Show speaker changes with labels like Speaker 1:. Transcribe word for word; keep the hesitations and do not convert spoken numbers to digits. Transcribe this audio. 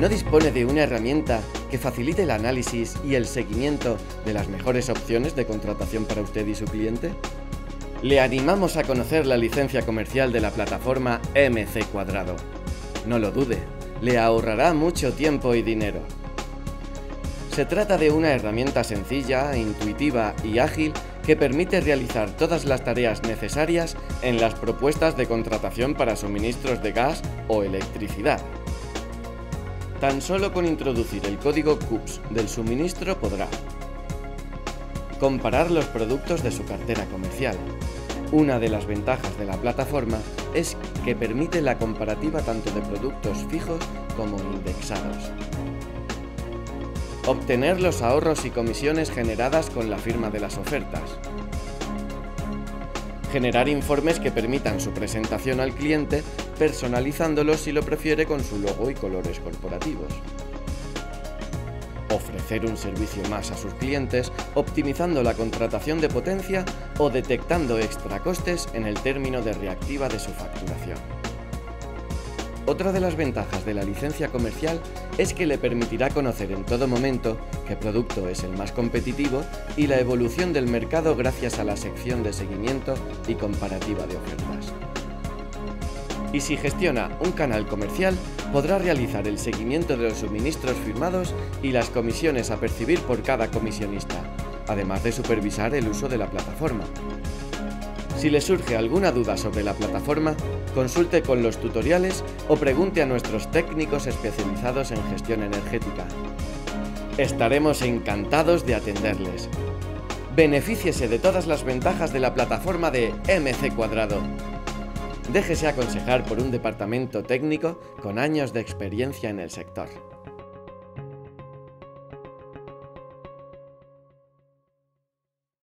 Speaker 1: ¿No dispone de una herramienta que facilite el análisis y el seguimiento de las mejores opciones de contratación para usted y su cliente? Le animamos a conocer la licencia comercial de la plataforma M C Cuadrado. No lo dude, le ahorrará mucho tiempo y dinero. Se trata de una herramienta sencilla, intuitiva y ágil que permite realizar todas las tareas necesarias en las propuestas de contratación para suministros de gas o electricidad. Tan solo con introducir el código C U P S del suministro podrá comparar los productos de su cartera comercial. Una de las ventajas de la plataforma es que permite la comparativa tanto de productos fijos como indexados. Obtener los ahorros y comisiones generadas con la firma de las ofertas. Generar informes que permitan su presentación al cliente, personalizándolos si lo prefiere con su logo y colores corporativos. Ofrecer un servicio más a sus clientes, optimizando la contratación de potencia o detectando extra costes en el término de reactiva de su facturación. Otra de las ventajas de la licencia comercial es que le permitirá conocer en todo momento qué producto es el más competitivo y la evolución del mercado gracias a la sección de seguimiento y comparativa de ofertas. Y si gestiona un canal comercial, podrá realizar el seguimiento de los suministros firmados y las comisiones a percibir por cada comisionista, además de supervisar el uso de la plataforma. Si le surge alguna duda sobre la plataforma, consulte con los tutoriales o pregunte a nuestros técnicos especializados en gestión energética. Estaremos encantados de atenderles. Benefíciese de todas las ventajas de la plataforma de M C Cuadrado. Déjese aconsejar por un departamento técnico con años de experiencia en el sector.